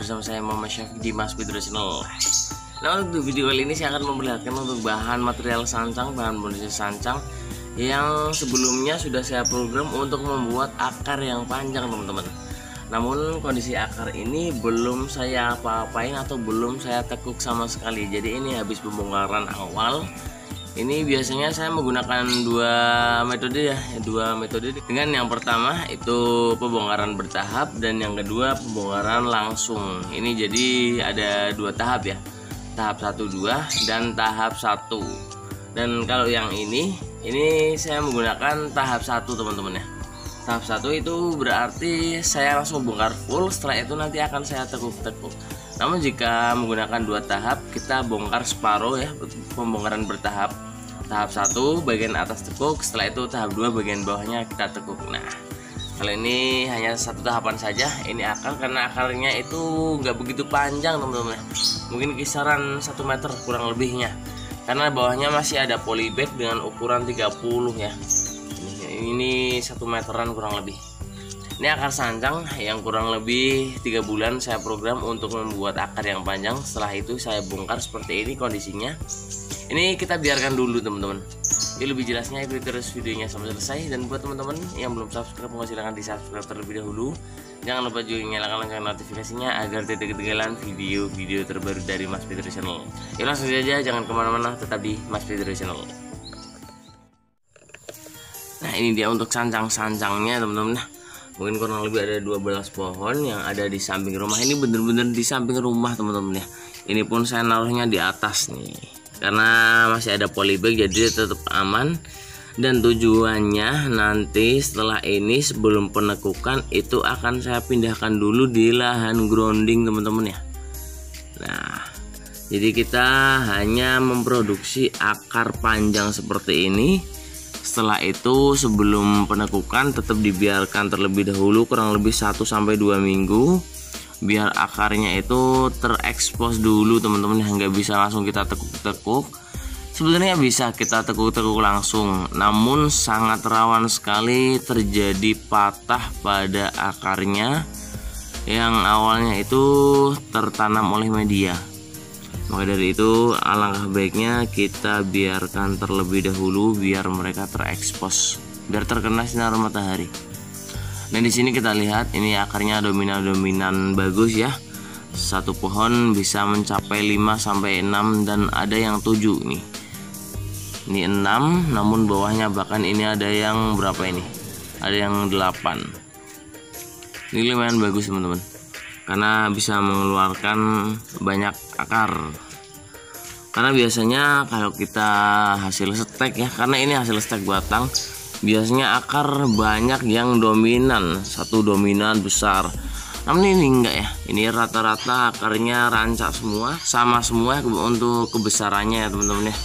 bersama saya Mama Chef di Mas Fitri Channel. Nah, untuk video kali ini saya akan memperlihatkan untuk bahan material sancang, bahan bonus sancang yang sebelumnya sudah saya program untuk membuat akar yang panjang, teman-teman. Namun kondisi akar ini belum saya apa-apain atau belum saya tekuk sama sekali. Jadi ini habis pembongkaran awal. Ini biasanya saya menggunakan dua metode dengan yang pertama itu pembongkaran bertahap dan yang kedua pembongkaran langsung. Ini jadi ada dua tahap ya, tahap 1, 2 dan tahap 1. Dan kalau yang ini saya menggunakan tahap 1, teman-teman ya. Tahap 1 itu berarti saya langsung bongkar full, setelah itu nanti akan saya tekuk-tekuk. Namun jika menggunakan dua tahap, kita bongkar separuh ya, pembongkaran bertahap. Tahap 1 bagian atas tekuk, setelah itu tahap 2 bagian bawahnya kita tekuk. Nah, kalau ini hanya satu tahapan saja. Ini akar, karena akarnya itu nggak begitu panjang, teman-teman. Mungkin kisaran 1 meter kurang lebihnya. Karena bawahnya masih ada polybag dengan ukuran 30 ya. Ini 1 meteran kurang lebih. Ini akar sancang yang kurang lebih 3 bulan saya program untuk membuat akar yang panjang. Setelah itu saya bongkar seperti ini kondisinya. Ini kita biarkan dulu, teman-teman. Jadi lebih jelasnya ikuti terus videonya sampai selesai. Dan buat teman-teman yang belum subscribe, silahkan di subscribe terlebih dahulu. Jangan lupa juga nyalakan lonceng notifikasinya agar tidak ketinggalan video-video terbaru dari Mas Fitri Channel. Yuk langsung saja, jangan kemana-mana, tetap di Mas Fitri Channel. Nah, ini dia untuk sancang-sancangnya, teman-teman. Mungkin kurang lebih ada 12 pohon yang ada di samping rumah. Ini bener-bener di samping rumah, teman-teman ya. Ini pun saya naruhnya di atas nih, karena masih ada polybag jadi tetap aman. Dan tujuannya nanti setelah ini sebelum penekukan itu akan saya pindahkan dulu di lahan grounding, teman-teman ya. Nah, jadi kita hanya memproduksi akar panjang seperti ini. Setelah itu sebelum penekukan tetap dibiarkan terlebih dahulu kurang lebih 1-2 minggu biar akarnya itu terekspos dulu, teman-teman ya. Nggak bisa langsung kita tekuk-tekuk. Sebenarnya bisa kita tekuk-tekuk langsung, namun sangat rawan sekali terjadi patah pada akarnya yang awalnya itu tertanam oleh media. Maka dari itu alangkah baiknya kita biarkan terlebih dahulu biar mereka terekspos, biar terkena sinar matahari. Dan di sini kita lihat ini akarnya dominan bagus ya. Satu pohon bisa mencapai 5-6 dan ada yang 7 nih. Ini 6, namun bawahnya bahkan ini ada yang berapa ini? Ada yang 8. Ini lumayan bagus, teman-teman, karena bisa mengeluarkan banyak akar. Karena biasanya kalau kita hasil stek ya, karena ini hasil stek batang, biasanya akar banyak yang dominan, satu dominan besar. Namun ini enggak ya, ini rata-rata akarnya rancak semua, sama semua untuk kebesarannya ya, teman-teman ya.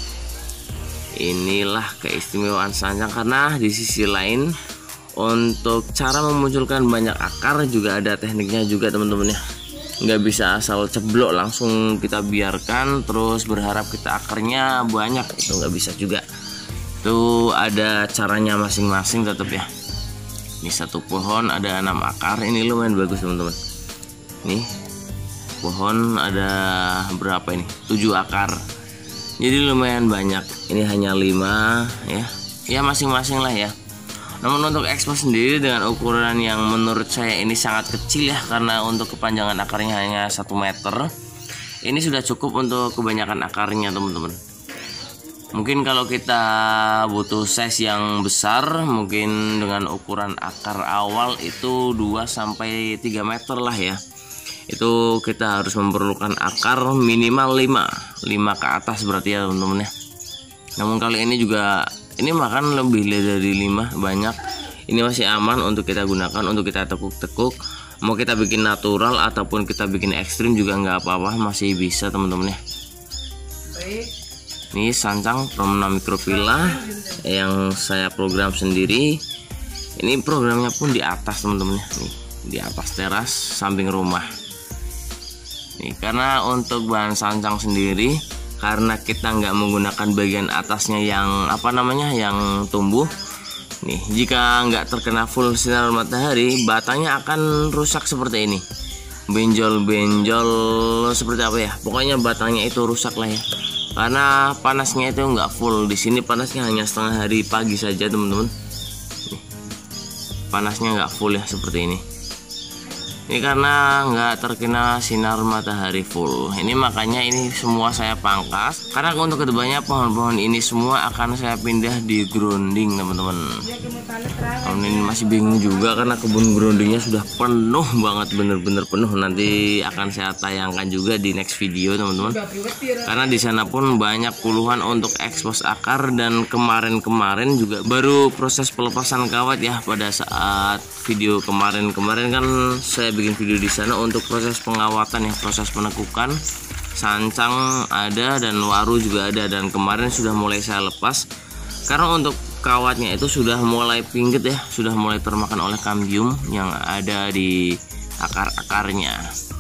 Inilah keistimewaan sancang, karena di sisi lain untuk cara memunculkan banyak akar juga ada tekniknya juga, teman-teman ya. Nggak bisa asal ceblok langsung kita biarkan terus berharap kita akarnya banyak, itu nggak bisa juga. Itu ada caranya masing-masing tetap ya. Ini satu pohon ada 6 akar, ini lumayan bagus, teman-teman. Nih pohon ada berapa ini? 7 akar. Jadi lumayan banyak. Ini hanya 5 ya. Ya masing-masing lah ya. Namun untuk ekspos sendiri dengan ukuran yang menurut saya ini sangat kecil ya, karena untuk kepanjangan akarnya hanya 1 meter. Ini sudah cukup untuk kebanyakan akarnya, teman-teman. Mungkin kalau kita butuh size yang besar, mungkin dengan ukuran akar awal itu 2-3 meter lah ya. Itu kita harus memerlukan akar minimal 5 ke atas berarti ya, teman-teman ya. Namun kali ini juga ini makan lebih dari 5 banyak. Ini masih aman untuk kita gunakan, untuk kita tekuk-tekuk. Mau kita bikin natural ataupun kita bikin ekstrim juga nggak apa-apa, masih bisa, teman-teman ya. Ini sancang Promna Microphylla yang saya program sendiri. Ini programnya pun di atas, teman-teman ya. Nih, di atas teras samping rumah. Nih, karena untuk bahan sancang sendiri, karena kita nggak menggunakan bagian atasnya yang yang tumbuh nih, jika nggak terkena full sinar matahari batangnya akan rusak seperti ini. benjol-benjol seperti apa ya, pokoknya batangnya itu rusak lah ya, karena panasnya itu nggak full. Di sini panasnya hanya setengah hari pagi saja teman-teman. Panasnya nggak full ya seperti ini. Ini karena nggak terkena sinar matahari full. Ini makanya ini semua saya pangkas. Karena untuk kedepannya pohon-pohon ini semua akan saya pindah di grounding teman-teman. Tahun ini masih bingung juga karena kebun groundingnya sudah penuh banget, bener-bener penuh. Nanti akan saya tayangkan juga di next video teman-teman. Karena di sana pun banyak puluhan untuk ekspos akar, dan kemarin-kemarin juga baru proses pelepasan kawat ya. Pada saat video kemarin-kemarin kan saya bikin video di sana untuk proses pengawatan ya, proses penekukan. Sancang ada dan waru juga ada, dan kemarin sudah mulai saya lepas karena untuk kawatnya itu sudah mulai pinggit ya, sudah mulai termakan oleh kambium yang ada di akar-akarnya.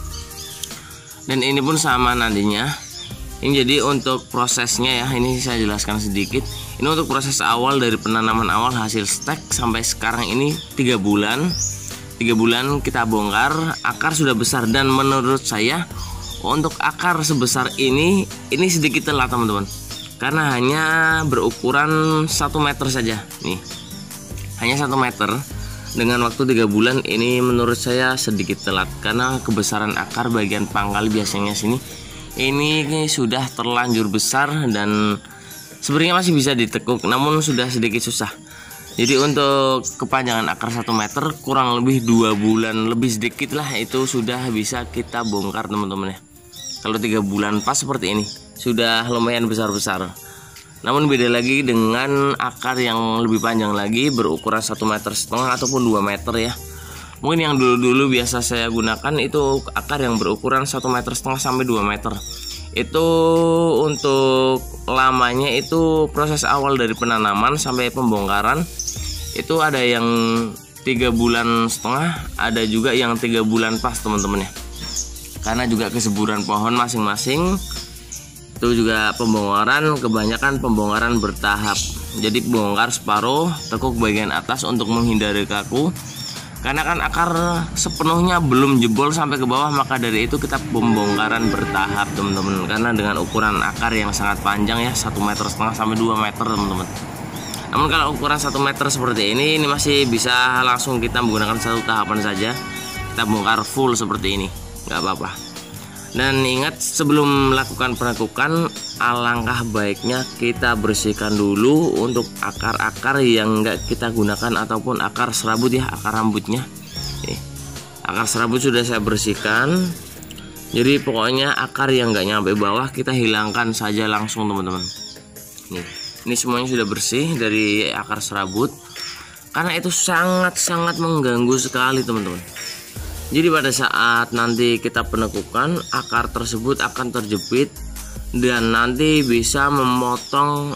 Dan ini pun sama nantinya. Ini jadi untuk prosesnya ya, ini saya jelaskan sedikit. Ini untuk proses awal dari penanaman awal hasil stek sampai sekarang ini 3 bulan. 3 bulan kita bongkar, akar sudah besar, dan menurut saya untuk akar sebesar ini sedikit telat teman-teman, karena hanya berukuran 1 meter saja nih, hanya 1 meter dengan waktu 3 bulan. Ini menurut saya sedikit telat karena kebesaran akar bagian pangkal biasanya sini ini sudah terlanjur besar dan sebenarnya masih bisa ditekuk, namun sudah sedikit susah. Jadi untuk kepanjangan akar 1 meter kurang lebih 2 bulan lebih sedikit lah, itu sudah bisa kita bongkar teman-teman ya. Kalau 3 bulan pas seperti ini sudah lumayan besar-besar. Namun beda lagi dengan akar yang lebih panjang lagi berukuran 1,5 meter ataupun 2 meter ya. Mungkin yang dulu-dulu biasa saya gunakan itu akar yang berukuran 1,5 meter sampai 2 meter. Itu untuk lamanya itu proses awal dari penanaman sampai pembongkaran itu ada yang 3,5 bulan, ada juga yang 3 bulan pas teman-teman ya. Karena juga kesuburan pohon masing-masing. Itu juga pembongkaran, kebanyakan pembongkaran bertahap. Jadi bongkar separuh, tekuk bagian atas untuk menghindari kaku. Karena kan akar sepenuhnya belum jebol sampai ke bawah, maka dari itu kita pembongkaran bertahap teman-teman. Karena dengan ukuran akar yang sangat panjang ya, 1,5 meter sampai 2 meter teman-teman. Namun kalau ukuran 1 meter seperti ini masih bisa langsung kita menggunakan satu tahapan saja. Kita bongkar full seperti ini, nggak apa-apa. Dan ingat, sebelum melakukan penekukan alangkah baiknya kita bersihkan dulu untuk akar-akar yang nggak kita gunakan ataupun akar serabut ya, akar rambutnya. Akar serabut sudah saya bersihkan. Jadi pokoknya akar yang nggak nyampe bawah kita hilangkan saja langsung teman-teman. Ini semuanya sudah bersih dari akar serabut, karena itu sangat-sangat mengganggu sekali teman-teman. Jadi pada saat nanti kita penekukan, akar tersebut akan terjepit dan nanti bisa memotong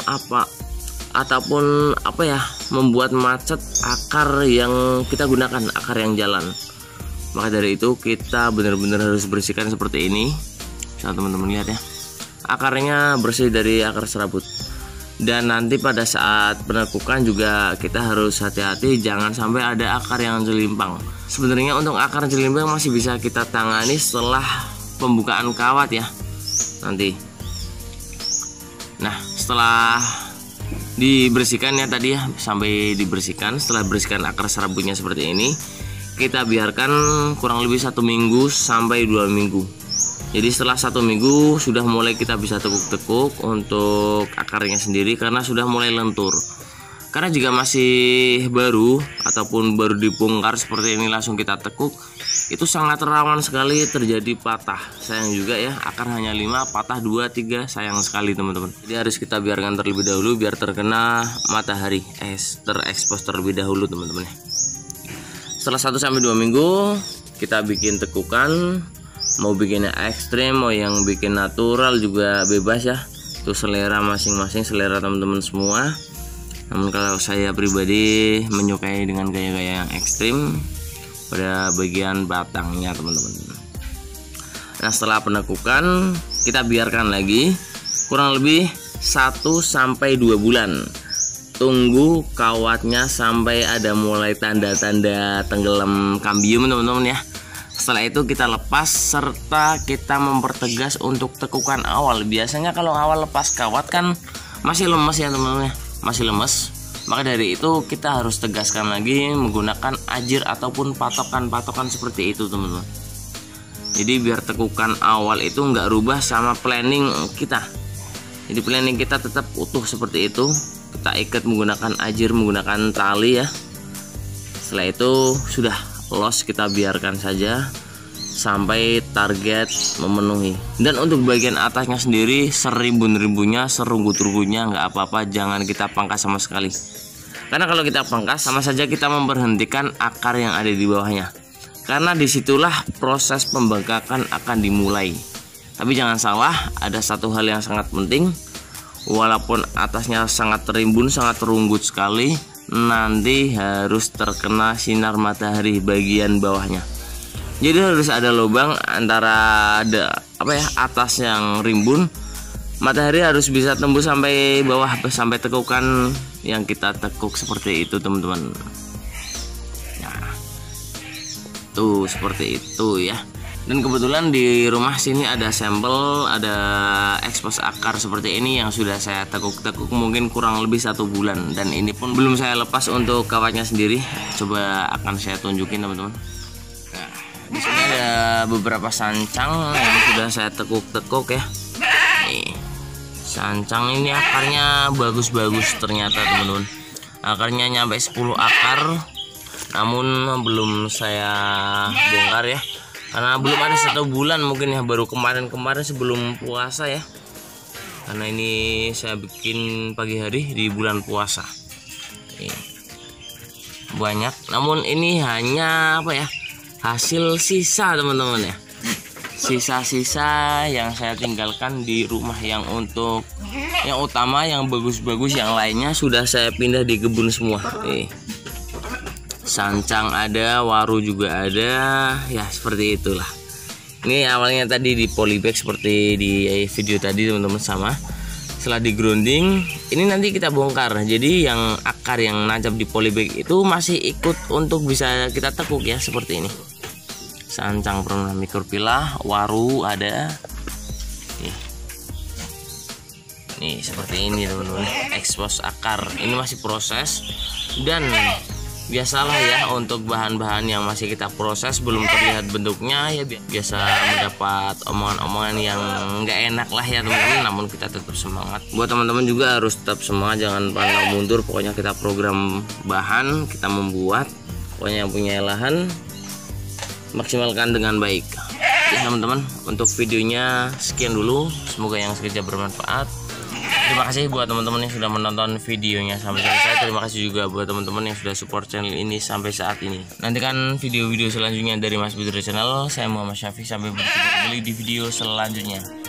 membuat macet akar yang kita gunakan, akar yang jalan. Maka dari itu kita benar-benar harus bersihkan seperti ini. Bisa teman-teman lihat ya, akarnya bersih dari akar serabut. Dan nanti pada saat penekukan juga kita harus hati-hati jangan sampai ada akar yang jelimpang. Sebenarnya untuk akar jelimpang masih bisa kita tangani setelah pembukaan kawat ya nanti. Nah, setelah dibersihkan ya tadi ya, sampai dibersihkan, setelah bersihkan akar serabutnya seperti ini, kita biarkan kurang lebih 1 minggu sampai 2 minggu. Jadi setelah 1 minggu sudah mulai kita bisa tekuk-tekuk untuk akarnya sendiri karena sudah mulai lentur. Karena jika masih baru ataupun baru dibongkar seperti ini langsung kita tekuk, itu sangat rawan sekali terjadi patah. Sayang juga ya, akar hanya 5, patah 2, 3, sayang sekali teman-teman. Jadi harus kita biarkan terlebih dahulu biar terkena matahari, terekspos terlebih dahulu teman-teman. Setelah 1-2 minggu kita bikin tekukan. Mau bikinnya ekstrim, mau yang bikin natural juga bebas ya. Itu selera masing-masing, selera teman-teman semua. Namun kalau saya pribadi menyukai dengan gaya-gaya yang ekstrim pada bagian batangnya teman-teman. Nah, setelah penekukan kita biarkan lagi kurang lebih 1-2 bulan. Tunggu kawatnya sampai ada mulai tanda-tanda tenggelam kambium teman-teman ya. Setelah itu kita lepas serta kita mempertegas untuk tekukan awal. Biasanya kalau awal lepas kawat kan masih lemes ya teman-teman, masih lemes. Maka dari itu kita harus tegaskan lagi menggunakan ajir ataupun patokan-patokan seperti itu teman-teman. Jadi biar tekukan awal itu nggak rubah sama planning kita. Jadi planning kita tetap utuh seperti itu. Kita ikat menggunakan ajir, menggunakan tali ya. Setelah itu sudah los, kita biarkan saja sampai target memenuhi. Dan untuk bagian atasnya sendiri serimbun-rimbunnya, serunggut-runggutnya nggak apa-apa, jangan kita pangkas sama sekali. Karena kalau kita pangkas sama saja kita memberhentikan akar yang ada di bawahnya. Karena disitulah proses pembengkakan akan dimulai. Tapi jangan salah, ada satu hal yang sangat penting. Walaupun atasnya sangat terimbun, sangat terunggut sekali, nanti harus terkena sinar matahari bagian bawahnya. Jadi harus ada lubang antara atas yang rimbun, matahari harus bisa tembus sampai bawah, sampai tekukan yang kita tekuk seperti itu teman-teman. Nah, tuh seperti itu ya. Dan kebetulan di rumah sini ada sampel, ada ekspos akar seperti ini yang sudah saya tekuk-tekuk mungkin kurang lebih 1 bulan. Dan ini pun belum saya lepas untuk kawatnya sendiri. Coba akan saya tunjukin teman-teman. Nah, di sini ada beberapa sancang yang sudah saya tekuk-tekuk ya. Nih, sancang ini akarnya bagus-bagus ternyata teman-teman. Akarnya nyampe 10 akar, namun belum saya bongkar ya. Karena belum ada 1 bulan mungkin ya, baru kemarin-kemarin sebelum puasa ya. Karena ini saya bikin pagi hari di bulan puasa. Banyak, namun ini hanya hasil sisa teman-teman ya. Sisa-sisa yang saya tinggalkan di rumah, yang untuk yang utama, yang bagus-bagus, yang lainnya sudah saya pindah di kebun semua. Sancang ada, waru juga ada, ya seperti itulah. Ini awalnya tadi di polybag seperti di video tadi teman-teman sama. Setelah di grounding, ini nanti kita bongkar. Jadi yang akar yang nancap di polybag itu masih ikut untuk bisa kita tekuk ya, seperti ini. Sancang Prunus microphylla, waru ada. Nih seperti ini teman-teman, ekspos akar. Ini masih proses, dan biasalah ya untuk bahan-bahan yang masih kita proses belum terlihat bentuknya ya, biasa mendapat omongan-omongan yang nggak enak lah ya teman-teman. Namun kita tetap semangat. Buat teman-teman juga harus tetap semangat, jangan pantang mundur. Pokoknya kita program bahan, kita membuat, pokoknya yang punya lahan maksimalkan dengan baik ya teman-teman. Untuk videonya sekian dulu, semoga yang sekejap bermanfaat. Terima kasih buat teman-teman yang sudah menonton videonya sampai selesai. Terima kasih juga buat teman-teman yang sudah support channel ini sampai saat ini. Nantikan video-video selanjutnya dari Mas Bidro Channel. Saya Muhammad Syafiq, sampai berjumpa kembali di video selanjutnya.